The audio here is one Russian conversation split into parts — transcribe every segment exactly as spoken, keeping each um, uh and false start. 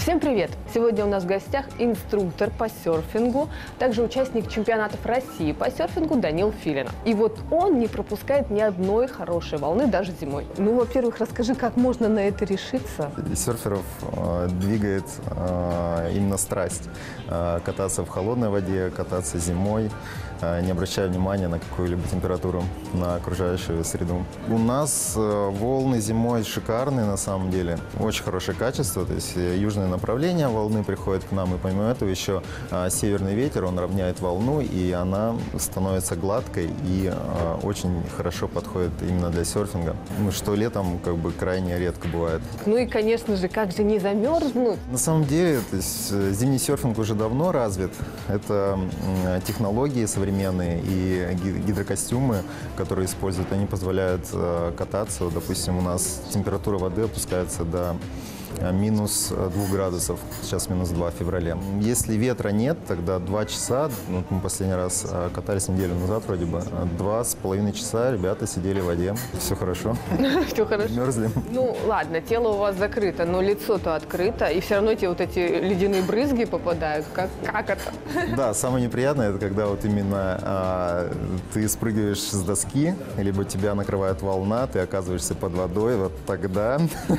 Всем привет! Сегодня у нас в гостях инструктор по серфингу, также участник чемпионатов России по серфингу Данил Филинов. И вот он не пропускает ни одной хорошей волны даже зимой. Ну, во-первых, расскажи, как можно на это решиться? Серферов э, двигает э, именно страсть. Э, кататься в холодной воде, кататься зимой, э, не обращая внимания на какую-либо температуру, на окружающую среду. У нас э, волны зимой шикарные на самом деле. Очень хорошее качество, то есть южное направление волны приходит к нам, и помимо этого еще э, северный ветер, он равняет волну, и она становится гладкой и э, очень хорошо подходит именно для серфинга, что летом как бы крайне редко бывает. Ну и, конечно же, как же не замерзнуть? На самом деле, то есть, зимний серфинг уже давно развит. Это э, технологии современные и гидрокостюмы, которые используют, они позволяют э, кататься. Вот, допустим, у нас температура воды опускается до минус двух градусов, сейчас минус два в феврале. Если ветра нет, тогда два часа, ну, мы последний раз катались неделю назад вроде бы, два с половиной часа ребята сидели в воде. Все хорошо. Все хорошо. Мерзли. Ну ладно, тело у вас закрыто, но лицо-то открыто, и все равно эти вот эти ледяные брызги попадают. Как, как это? Да, самое неприятное, это когда вот именно а, ты спрыгиваешь с доски, либо тебя накрывает волна, ты оказываешься под водой, вот тогда...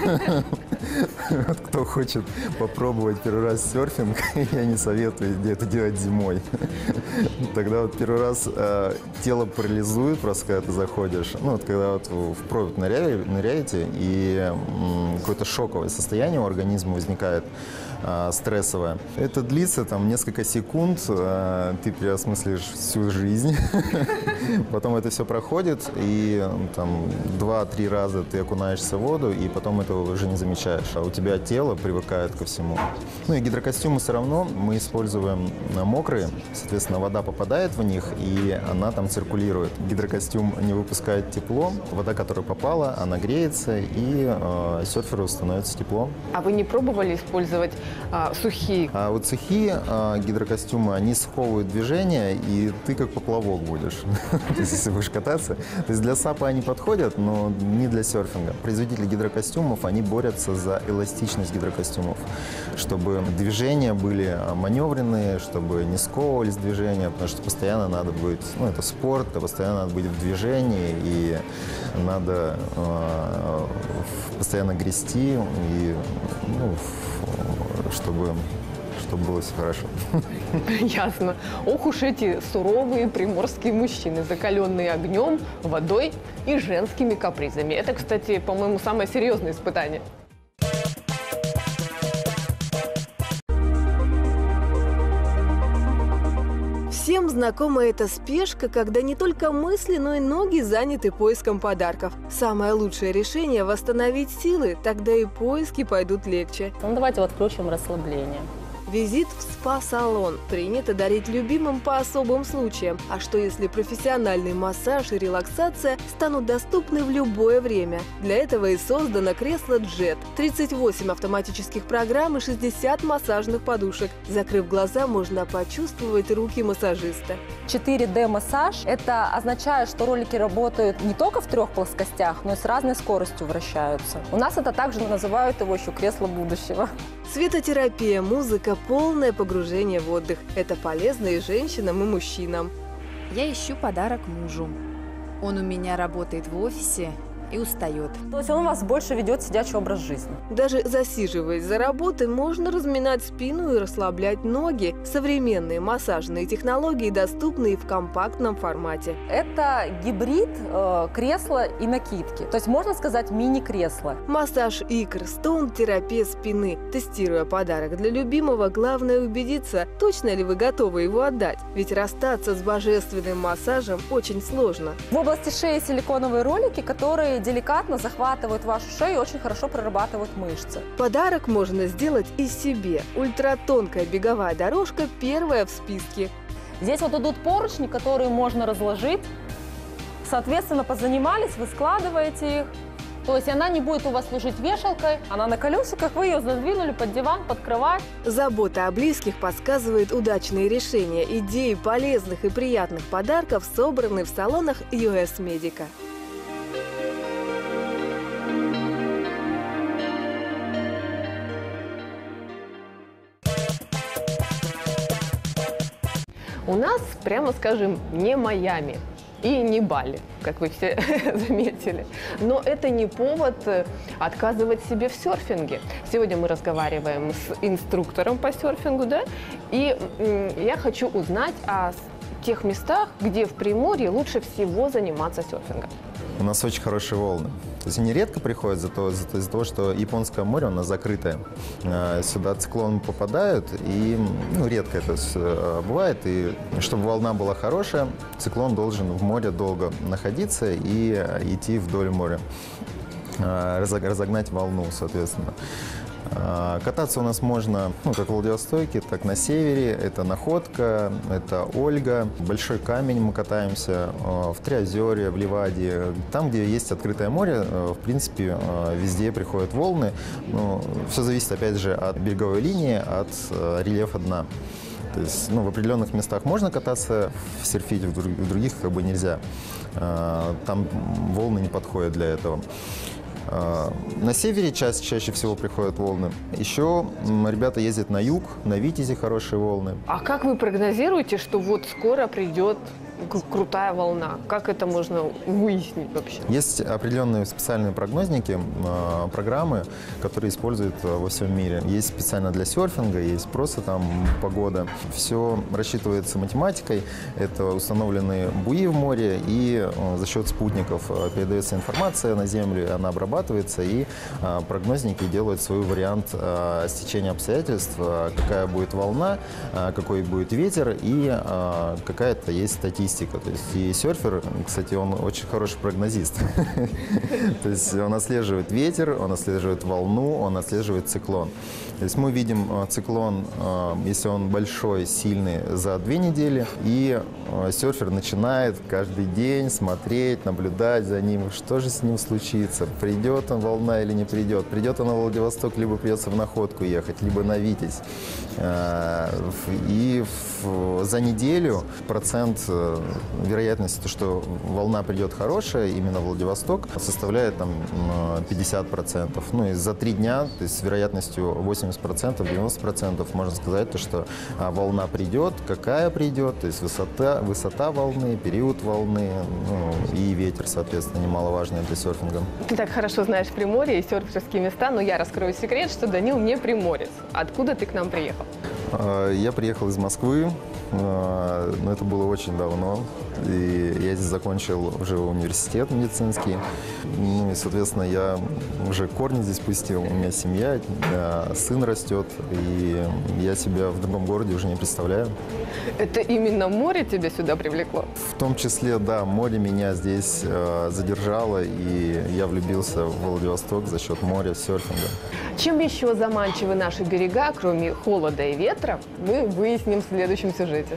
Вот кто хочет попробовать первый раз серфинг, я не советую это делать зимой. Тогда вот первый раз э, тело парализует просто, когда ты заходишь. Ну, вот когда вот в провод ныряете, ныряете и м, какое-то шоковое состояние у организма возникает, э, стрессовое. Это длится там несколько секунд, э, ты переосмыслишь всю жизнь. Потом это все проходит, и там два-три раза ты окунаешься в воду, и потом этого уже не замечаешь. А у тебя тело привыкает ко всему. Ну и гидрокостюмы все равно мы используем мокрые, соответственно, вода попадает в них, и она там циркулирует. Гидрокостюм не выпускает тепло, вода, которая попала, она греется, и э, серферу становится тепло. А вы не пробовали использовать а, сухие? А вот сухие а, гидрокостюмы, они сковывают движение, и ты как поплавок будешь, если будешь кататься. То есть для сапа они подходят, но не для серфинга. Производители гидрокостюмов, они борются за эластичность гидрокостюмов, чтобы движения были маневренные, чтобы не сковывались движения, потому что постоянно надо быть, ну это спорт, а постоянно надо быть в движении, и надо э, постоянно грести, и, ну, чтобы... чтобы было все хорошо. Ясно. Ох уж эти суровые приморские мужчины, закаленные огнем, водой и женскими капризами. Это, кстати, по-моему, самое серьезное испытание. Всем знакома эта спешка, когда не только мысли, но и ноги заняты поиском подарков. Самое лучшее решение – восстановить силы, тогда и поиски пойдут легче. Ну, давайте вот включим расслабление. Визит в спа-салон принято дарить любимым по особым случаям. А что если профессиональный массаж и релаксация станут доступны в любое время? Для этого и создано кресло джет. тридцать восемь автоматических программ и шестьдесят массажных подушек. Закрыв глаза, можно почувствовать руки массажиста. четыре дэ массаж – это означает, что ролики работают не только в трех плоскостях, но и с разной скоростью вращаются. У нас это также называют его еще кресло будущего. Светотерапия, музыка, полное погружение в отдых. Это полезно и женщинам, и мужчинам. Я ищу подарок мужу. Он у меня работает в офисе и устает. То есть он у вас больше ведет сидячий образ жизни. Даже засиживаясь за работой, можно разминать спину и расслаблять ноги. Современные массажные технологии доступны и в компактном формате. Это гибрид э, кресла и накидки. То есть можно сказать мини-кресло. Массаж икр, стоун-терапия спины. Тестируя подарок для любимого, главное убедиться, точно ли вы готовы его отдать. Ведь расстаться с божественным массажем очень сложно. В области шеи силиконовые ролики, которые деликатно захватывают вашу шею и очень хорошо прорабатывают мышцы. Подарок можно сделать и себе. Ультратонкая беговая дорожка первая в списке. Здесь вот идут поручни, которые можно разложить. Соответственно, позанимались, вы складываете их. То есть она не будет у вас служить вешалкой, она на колесиках, вы ее задвинули под диван, под кровать. Забота о близких подсказывает удачные решения. Идеи полезных и приятных подарков собраны в салонах ю эс Медика. У нас, прямо скажем, не Майами и не Бали, как вы все заметили. Но это не повод отказывать себе в серфинге. Сегодня мы разговариваем с инструктором по серфингу, да, и я хочу узнать о тех местах, где в Приморье лучше всего заниматься серфингом. У нас очень хорошие волны. То есть они редко приходят из-за того, из из того, что Японское море у нас закрытое. Сюда циклоны попадают, и ну, редко это бывает. И чтобы волна была хорошая, циклон должен в море долго находиться и идти вдоль моря, разогнать волну, соответственно. Кататься у нас можно, ну, как в Владивостоке, так на севере. Это Находка, это Ольга. Большой камень мы катаемся в Триозере, в Ливаде. Там, где есть открытое море, в принципе, везде приходят волны. Но все зависит, опять же, от береговой линии, от рельефа дна. То есть, ну, в определенных местах можно кататься, серфить, в других как бы нельзя. Там волны не подходят для этого. На севере чаще, чаще всего приходят волны. Еще ребята ездят на юг, на Витязи хорошие волны. А как вы прогнозируете, что вот скоро придет крутая волна? Как это можно выяснить вообще? Есть определенные специальные прогнозники, программы, которые используют во всем мире. Есть специально для серфинга, есть просто там погода. Все рассчитывается математикой. Это установлены буи в море, и за счет спутников передается информация на Землю, и она обрабатывается, и прогнозники делают свой вариант стечения обстоятельств, какая будет волна, какой будет ветер, и какая-то есть статистика. То есть и серфер, кстати, он очень хороший прогнозист. То есть он отслеживает ветер, он отслеживает волну, он отслеживает циклон. То есть мы видим циклон, если он большой, сильный, за две недели, и серфер начинает каждый день смотреть, наблюдать за ним, что же с ним случится, придет он волна или не придет. Придет он на Владивосток, либо придется в Находку ехать, либо на Витязь. И за неделю процент вероятности, что волна придет хорошая, именно в Владивосток, составляет там пятьдесят процентов. Ну и за три дня, то есть с вероятностью восемьдесят процентов, девяносто процентов можно сказать, то, что волна придет, какая придет, то есть высота, высота волны, период волны, ну, и ветер, соответственно, немаловажный для серфинга. Ты так хорошо знаешь Приморье и серферские места, но я раскрою секрет, что Данил не приморец. Откуда ты к нам приехал? Я приехал из Москвы, но это было очень давно. И я здесь закончил уже университет медицинский. Ну и, соответственно, я уже корни здесь пустил. У меня семья, сын растет, и я себя в другом городе уже не представляю. Это именно море тебя сюда привлекло? В том числе, да, море меня здесь задержало, и я влюбился в Владивосток за счет моря, серфинга. Чем еще заманчивы наши берега, кроме холода и ветра, мы выясним в следующем сюжете.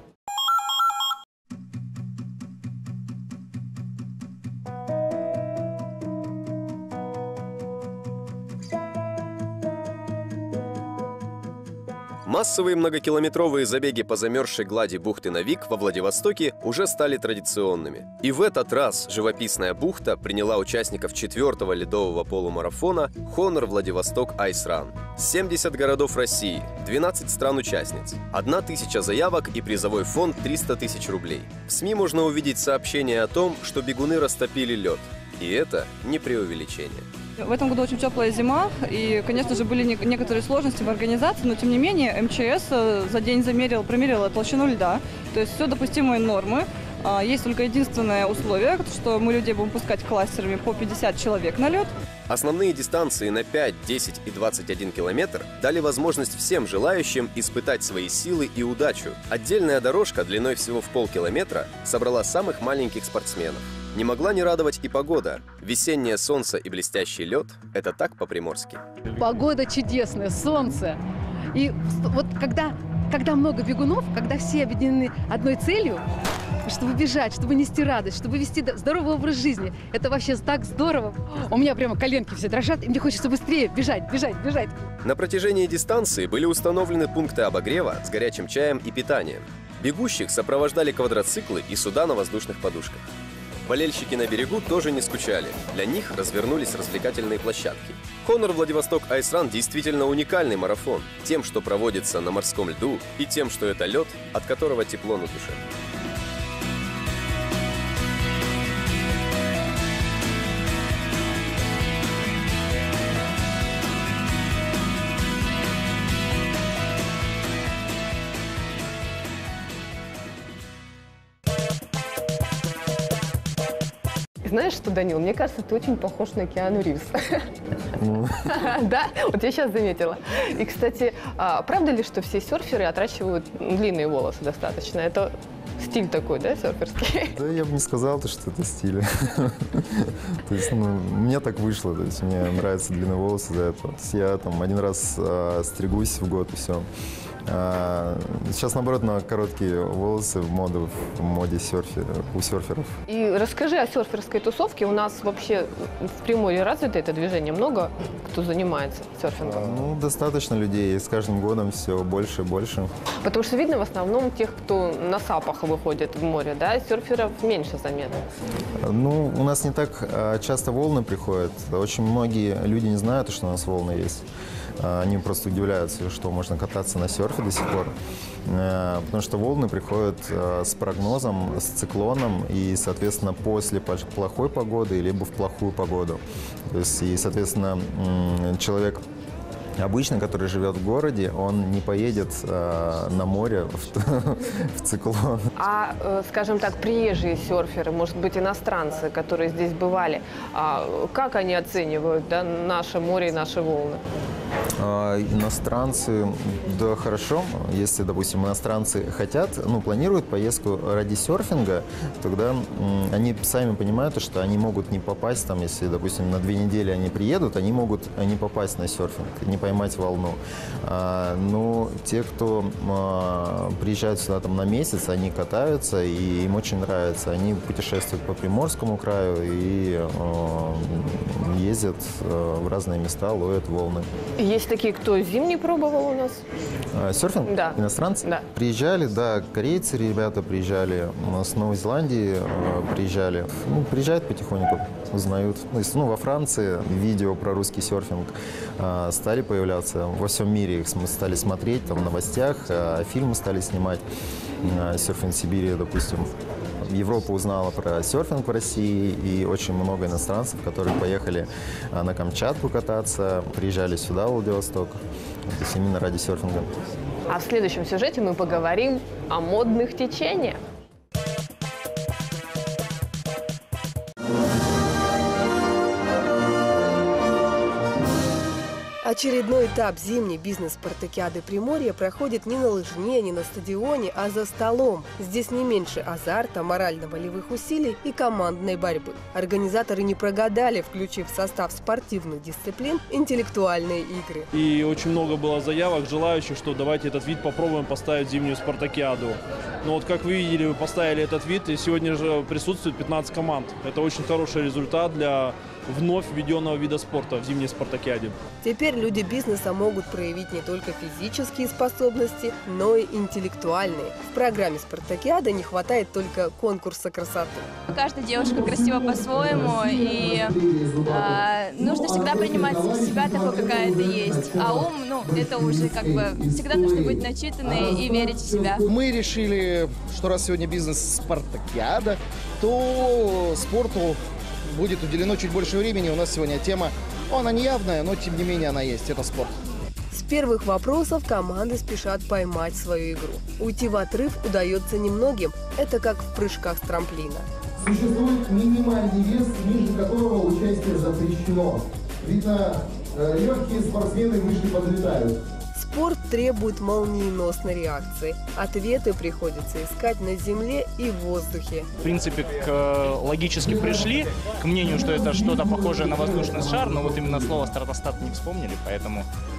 Массовые многокилометровые забеги по замерзшей глади бухты Навик во Владивостоке уже стали традиционными. И в этот раз живописная бухта приняла участников четвертого ледового полумарафона Honor Владивосток Ice Run. семьдесят городов России, двенадцать стран-участниц, одна тысяча заявок и призовой фонд триста тысяч рублей. В СМИ можно увидеть сообщение о том, что бегуны растопили лед. И это не преувеличение. В этом году очень теплая зима, и, конечно же, были некоторые сложности в организации, но, тем не менее, эм че эс за день замерил, промерил толщину льда, то есть все допустимые нормы. Есть только единственное условие, что мы людей будем пускать кластерами по пятьдесят человек на лед. Основные дистанции на пять, десять и двадцать один километр дали возможность всем желающим испытать свои силы и удачу. Отдельная дорожка длиной всего в полкилометра собрала самых маленьких спортсменов. Не могла не радовать и погода. Весеннее солнце и блестящий лед – это так по-приморски. Погода чудесная, солнце. И вот когда, когда много бегунов, когда все объединены одной целью, чтобы бежать, чтобы нести радость, чтобы вести здоровый образ жизни, это вообще так здорово. У меня прямо коленки все дрожат, и мне хочется быстрее бежать, бежать, бежать. На протяжении дистанции были установлены пункты обогрева с горячим чаем и питанием. Бегущих сопровождали квадроциклы и суда на воздушных подушках. Болельщики на берегу тоже не скучали. Для них развернулись развлекательные площадки. Honor Владивосток Ice Run действительно уникальный марафон. Тем, что проводится на морском льду, и тем, что это лед, от которого тепло на душе. Знаешь что, Данил, мне кажется, ты очень похож на Киану Ривз. Да, вот я сейчас заметила. И, кстати, правда ли, что все серферы отращивают длинные волосы достаточно? Это стиль такой, да, серферский? Да, я бы не сказал, что это стиль. То есть, ну, мне так вышло. То есть, мне нравятся длинные волосы за это. Я там один раз стригусь в год, и все. А, сейчас, наоборот, на короткие волосы в моду, в моде серфер, у серферов. И расскажи о серферской тусовке. У нас вообще в Приморье развито это движение? Много кто занимается серфингом? А, ну, достаточно людей. И с каждым годом все больше и больше. Потому что видно в основном тех, кто на сапах выходит в море, да? Серферов меньше заметно. Ну, у нас не так а, часто волны приходят. Очень многие люди не знают, что у нас волны есть. Они просто удивляются, что можно кататься на серфе до сих пор. Потому что волны приходят с прогнозом, с циклоном и, соответственно, после плохой погоды либо в плохую погоду. То есть, и, соответственно, человек обычно, который живет в городе, он не поедет э, на море в, в циклон. А, э, скажем так, приезжие серферы, может быть, иностранцы, которые здесь бывали, э, как они оценивают, да, наше море и наши волны? Э, иностранцы, да, хорошо. Если, допустим, иностранцы хотят, ну, планируют поездку ради серфинга, тогда э, они сами понимают, что они могут не попасть, там, если, допустим, на две недели они приедут, они могут не попасть на серфинг, не поймать волну. А, но те, кто а, приезжают сюда там на месяц, они катаются, и им очень нравится. Они путешествуют по Приморскому краю и а, ездят а, в разные места, ловят волны. Есть такие, кто зимний пробовал у нас? А, серфинг? Да. Иностранцы? Да. Приезжали, да, корейцы ребята приезжали, с Новой Зеландии а, приезжали. Ну, приезжают потихоньку, узнают. То есть, ну, во Франции видео про русский серфинг а, стали появляться. Во всем мире их мы стали смотреть, там, в новостях, а, фильмы стали снимать. А, «Серфинг Сибири», допустим. Европа узнала про серфинг в России, и очень много иностранцев, которые поехали а, на Камчатку кататься, приезжали сюда, в Владивосток, то есть именно ради серфинга. А в следующем сюжете мы поговорим о модных течениях. Очередной этап зимней бизнес-спартакиады Приморья проходит не на лыжне, не на стадионе, а за столом. Здесь не меньше азарта, морально-волевых усилий и командной борьбы. Организаторы не прогадали, включив в состав спортивных дисциплин интеллектуальные игры. И очень много было заявок, желающих, что давайте этот вид попробуем поставить в зимнюю спартакиаду. Но вот как вы видели, вы поставили этот вид, и сегодня же присутствует пятнадцать команд. Это очень хороший результат для вновь введенного вида спорта в зимней спартакиаде. Теперь люди бизнеса могут проявить не только физические способности, но и интеллектуальные. В программе спартакиады не хватает только конкурса красоты. Каждая девушка красива по-своему, и э, нужно всегда принимать себя такой, какая ты есть. А ум, ну, это уже как бы всегда нужно быть начитанной и верить в себя. Мы решили, что раз сегодня бизнес-спартакиада, то спорту будет уделено чуть больше времени. У нас сегодня тема, она не явная, но тем не менее она есть, это спорт. С первых вопросов команды спешат поймать свою игру. Уйти в отрыв удается немногим, это как в прыжках с трамплина. Существует минимальный вес, ниже которого участие запрещено. Видно, легкие спортсмены выше подлетают. Спорт требует молниеносной реакции. Ответы приходится искать на земле и в воздухе. В принципе, к, логически пришли к мнению, что это что-то похожее на воздушный шар, но вот именно слово «стратостат» не вспомнили, поэтому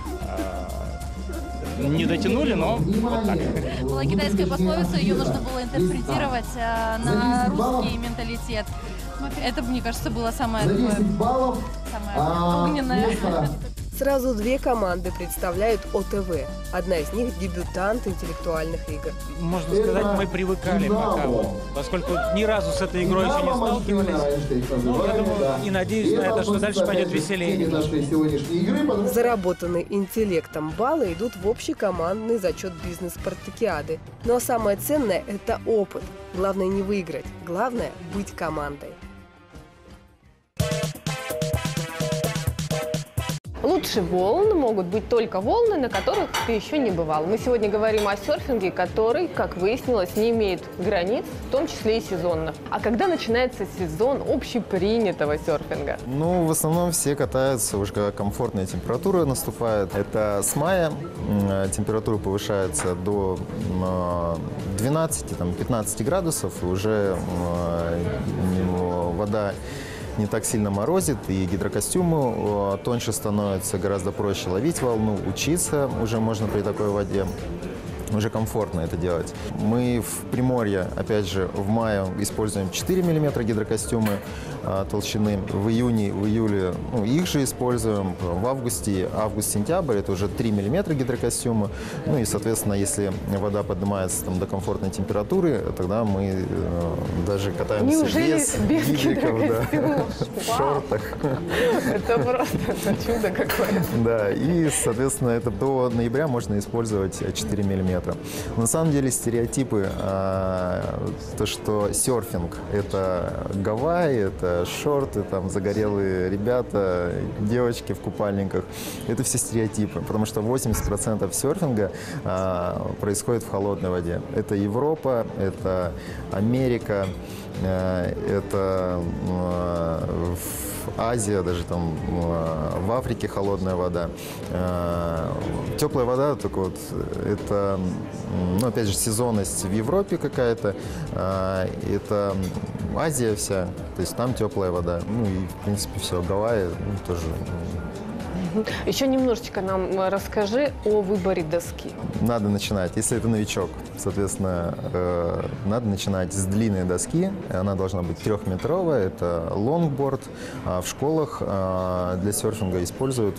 э, не дотянули, но вот так. Была китайская пословица, ее нужно было интерпретировать э, на русский менталитет. Это, мне кажется, было самое такое, самое огненное. Сразу две команды представляют О Тэ Вэ. Одна из них – дебютант интеллектуальных игр. Можно сказать, мы привыкали пока, вот, поскольку ни разу с этой игрой еще не сталкивались. Ну, я думаю и надеюсь на это, что дальше пойдет веселее. Заработанные интеллектом баллы идут в общекомандный зачет бизнес-спартакиады. Но самое ценное – это опыт. Главное не выиграть, главное – быть командой. Лучше волн могут быть только волны, на которых ты еще не бывал. Мы сегодня говорим о серфинге, который, как выяснилось, не имеет границ, в том числе и сезонных. А когда начинается сезон общепринятого серфинга? Ну, в основном все катаются уже когда комфортная температура наступает. Это с мая температура повышается до двенадцати-пятнадцати градусов, и уже вода не так сильно морозит, и гидрокостюмы тоньше становятся, гораздо проще ловить волну, учиться уже можно при такой воде. Уже комфортно это делать. Мы в Приморье, опять же, в мае используем четыре миллиметра гидрокостюмы а, толщины. В июне, в июле ну, их же используем. В августе, август-сентябрь это уже три миллиметра гидрокостюма. Ну и, соответственно, если вода поднимается там, до комфортной температуры, тогда мы э, даже катаемся Неужели без, без гидриков, да, в шортах. Это просто чудо какое-то. Да, и, соответственно, это до ноября можно использовать четыре миллиметра. На самом деле стереотипы, а, то, что серфинг – это Гавайи, это шорты, там, загорелые ребята, девочки в купальниках – это все стереотипы, потому что восемьдесят процентов серфинга а, происходит в холодной воде. Это Европа, это Америка, а, это а, Азия, даже там в Африке холодная вода. Теплая вода, только вот это, ну, опять же, сезонность в Европе какая-то. Это Азия вся, то есть там теплая вода. Ну и, в принципе, все, Гавайи ну, тоже. Еще немножечко нам расскажи о выборе доски. Надо начинать, если это новичок, соответственно, э, надо начинать с длинной доски. Она должна быть трехметровая, это лонгборд. А в школах э, для серфинга используют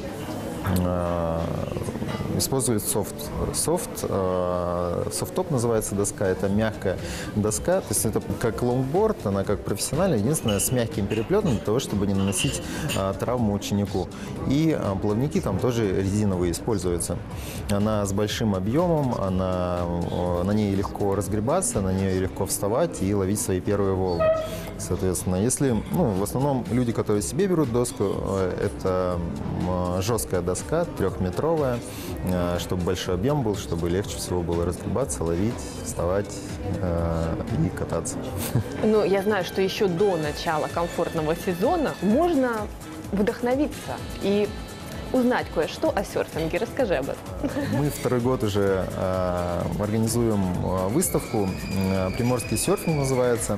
э, используют софт. Софт, э, софт-топ называется доска, это мягкая доска, то есть это как лонгборд, она как профессиональная, единственное, с мягким переплетом для того, чтобы не наносить э, травму ученику. И э, плавники там тоже резиновые используются. Она с большим объемом, она, э, на ней легко разгребаться, на нее легко вставать и ловить свои первые волны. Соответственно, если, ну, в основном люди, которые себе берут доску, э, это э, жесткая доска, трехметровая, чтобы большой объем был, чтобы легче всего было разгребаться, ловить, вставать э, и кататься. Ну, я знаю, что еще до начала комфортного сезона можно вдохновиться и узнать кое-что о серфинге. Расскажи об этом. Мы второй год уже э, организуем выставку. «Приморский серфинг» называется.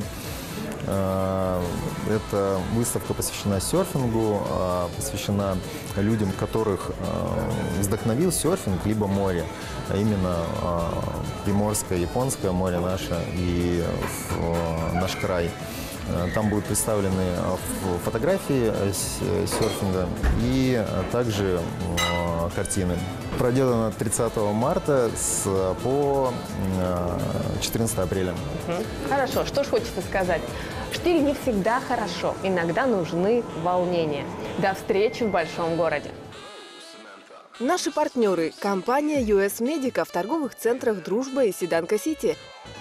Эта выставка посвящена серфингу, посвящена людям, которых вдохновил серфинг, либо море, а именно Приморское, Японское море наше и наш край. Там будут представлены фотографии серфинга и также картины. Пройдет она тридцатого марта по четырнадцатого апреля. Хорошо, что ж хочется сказать. Штиль не всегда хорошо, иногда нужны волнения. До встречи в большом городе. Наши партнеры – компания ю эс Medica в торговых центрах «Дружба» и «Седанка Сити».